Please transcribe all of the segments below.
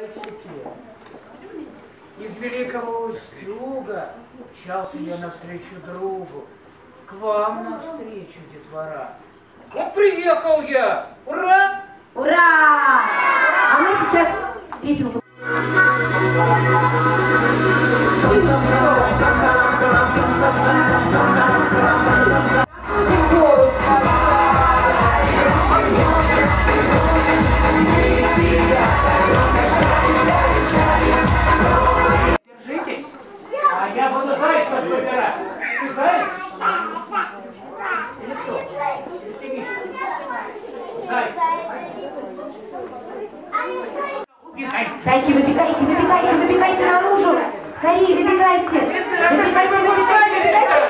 Из Великого Устюга мчался я навстречу другу, к вам навстречу, детвора. Вот приехал я! Ура! Ура! А мы сейчас песенку. Держитесь, а я буду зайца выбирать. Ты заяц? Или кто? Ты Миша? Заяц. Убегай. Зайки, выбегайте, выбегайте, выбегайте наружу! Скорее, выбегайте! Выбегайте, выбегайте, выбегайте!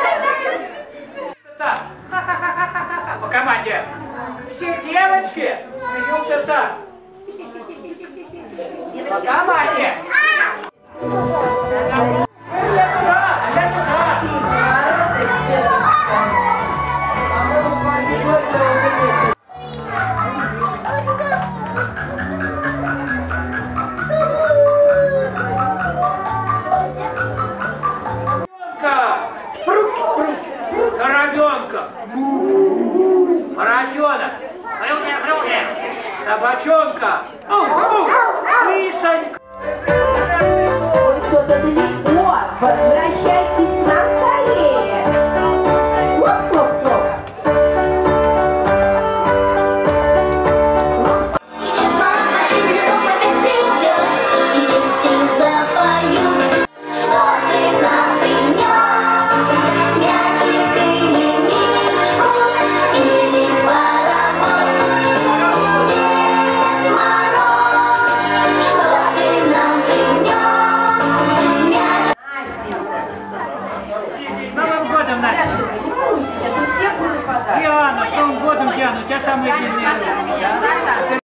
Так, по команде. Все девочки смеются так. По команде. Я туда, а я сюда. Коровенка, поросенок, собачонка, лисонька. Ой, кто-то далеко! Возвращайтесь к нам скорее! Хлоп-хлоп-хлоп! Диана, с Новым годом, Диана, у тебя самые длинные руки, да?